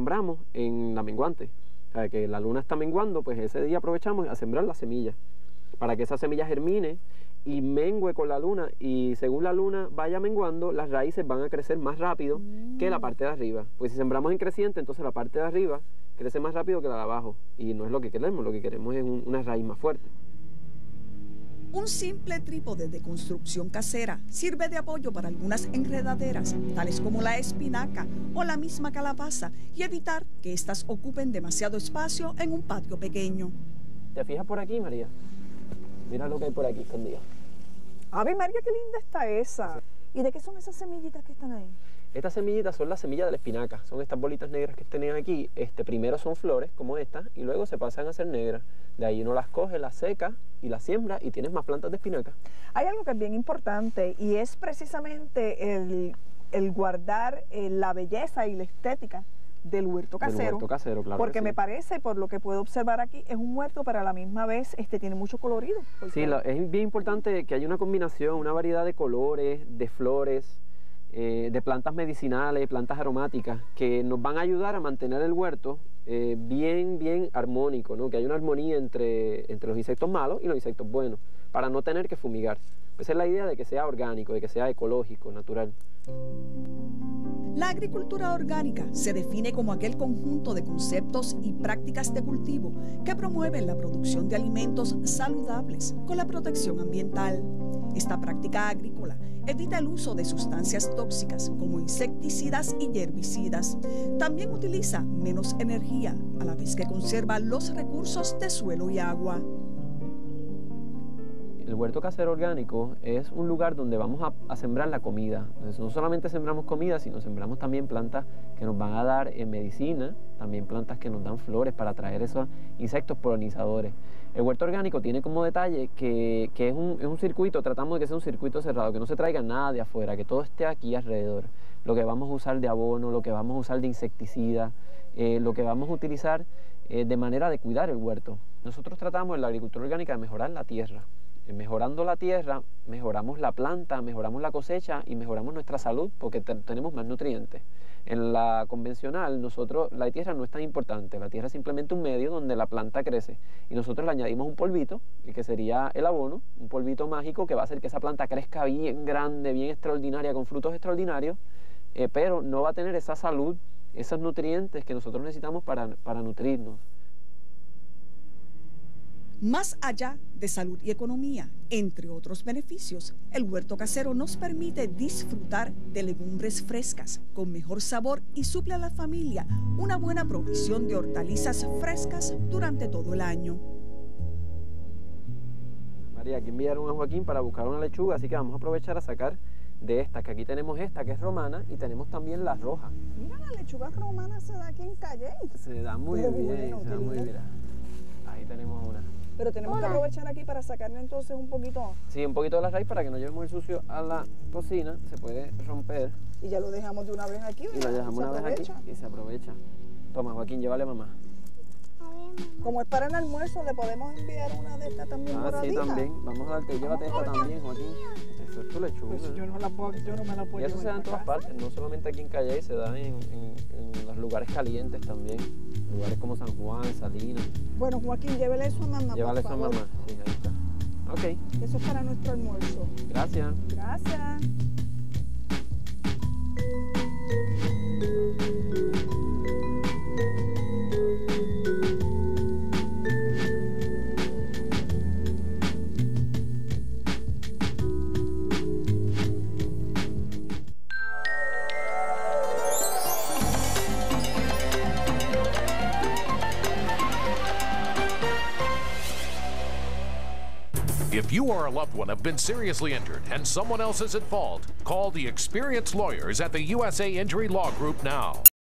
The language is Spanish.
sembramos en la menguante. O sea, que la luna está menguando, pues ese día aprovechamos a sembrar las semillas, para que esa semilla germine y mengue con la luna, y según la luna vaya menguando, las raíces van a crecer más rápido que la parte de arriba. Pues si sembramos en creciente, entonces la parte de arriba crece más rápido que la de abajo, y no es lo que queremos es una raíz más fuerte. Un simple trípode de construcción casera sirve de apoyo para algunas enredaderas, tales como la espinaca o la misma calabaza, y evitar que éstas ocupen demasiado espacio en un patio pequeño. ¿Te fijas por aquí, María? Mira lo que hay por aquí escondido. ¡Ave María, qué linda está esa! ¿Y de qué son esas semillitas que están ahí? Estas semillitas son las semillas de la espinaca, son estas bolitas negras que tienen aquí. Primero son flores, como estas, y luego se pasan a ser negras. De ahí uno las coge, las seca y las siembra y tienes más plantas de espinaca. Hay algo que es bien importante y es precisamente el guardar la belleza y la estética del huerto casero. Del huerto casero, claro. Porque sí. me parece, por lo que puedo observar aquí, es un huerto, pero a la misma vez tiene mucho colorido. Sí, es bien importante que haya una combinación, una variedad de colores, de flores, de plantas medicinales, plantas aromáticas, que nos van a ayudar a mantener el huerto bien armónico, ¿no? Que haya una armonía entre los insectos malos y los insectos buenos, para no tener que fumigar. Esa es la idea de que sea orgánico, de que sea ecológico, natural. La agricultura orgánica se define como aquel conjunto de conceptos y prácticas de cultivo que promueven la producción de alimentos saludables con la protección ambiental. Esta práctica agrícola evita el uso de sustancias tóxicas como insecticidas y herbicidas. También utiliza menos energía, a la vez que conserva los recursos de suelo y agua. El huerto casero orgánico es un lugar donde vamos a sembrar la comida. Entonces, no solamente sembramos comida, sino sembramos también plantas que nos van a dar medicina, también plantas que nos dan flores para atraer esos insectos polinizadores. El huerto orgánico tiene como detalle que es un circuito, tratamos de que sea un circuito cerrado, que no se traiga nada de afuera, que todo esté aquí alrededor. Lo que vamos a usar de abono, lo que vamos a usar de insecticida, lo que vamos a utilizar de manera de cuidar el huerto. Nosotros tratamos en la agricultura orgánica de mejorar la tierra. Mejorando la tierra, mejoramos la planta, mejoramos la cosecha y mejoramos nuestra salud porque tenemos más nutrientes. En la convencional, la tierra no es tan importante, la tierra es simplemente un medio donde la planta crece y nosotros le añadimos un polvito, que sería el abono, un polvito mágico que va a hacer que esa planta crezca bien grande, bien extraordinaria, con frutos extraordinarios, pero no va a tener esa salud, esos nutrientes que nosotros necesitamos para nutrirnos. Más allá de salud y economía, entre otros beneficios, el huerto casero nos permite disfrutar de legumbres frescas con mejor sabor y suple a la familia una buena provisión de hortalizas frescas durante todo el año. María, aquí enviaron a Joaquín para buscar una lechuga, así que vamos a aprovechar a sacar de esta, que aquí tenemos esta que es romana y tenemos también la roja. Mira, la lechuga romana se da aquí en Calle. Se da muy bien, se da muy bien. Ahí tenemos una. Pero tenemos que aprovechar aquí para sacarle entonces un poquito. Sí, un poquito de la raíz para que no llevemos el sucio a la cocina, se puede romper. Y ya lo dejamos de una vez aquí, ¿verdad? Y lo dejamos una vez aquí y se aprovecha. Toma, Joaquín, llévale a mamá. Como es para el almuerzo, le podemos enviar una de estas también moradita. Sí, también. Vamos a darte, llévate esta también, Joaquín. Eso es tu lechuga. Pues yo no me la puedo Y eso se da en todas partes, no solamente aquí en Calle, se da en los lugares calientes también. Lugares como San Juan, Salinas. Bueno, Joaquín, llévele eso a mamá. Llévale eso a mamá, sí, ahí está. Ok. Eso es para nuestro almuerzo. Gracias. Gracias. If you or a loved one have been seriously injured and someone else is at fault, call the experienced lawyers at the USA Injury Law Group now.